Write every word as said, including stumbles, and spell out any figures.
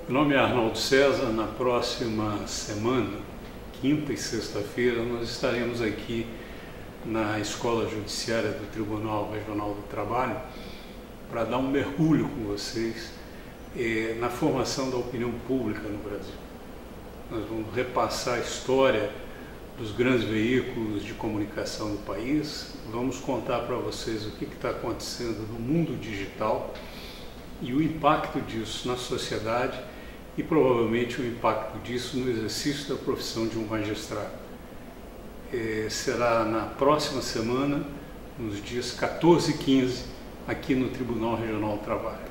Meu nome é Arnaldo César. Na próxima semana, quinta e sexta-feira, nós estaremos aqui na Escola Judiciária do Tribunal Regional do Trabalho para dar um mergulho com vocês eh, na formação da opinião pública no Brasil. Nós vamos repassar a história dos grandes veículos de comunicação do país, vamos contar para vocês o que está acontecendo no mundo digital e o impacto disso na sociedade e provavelmente o impacto disso no exercício da profissão de um magistrado. É, será na próxima semana, nos dias quatorze e quinze, aqui no Tribunal Regional do Trabalho.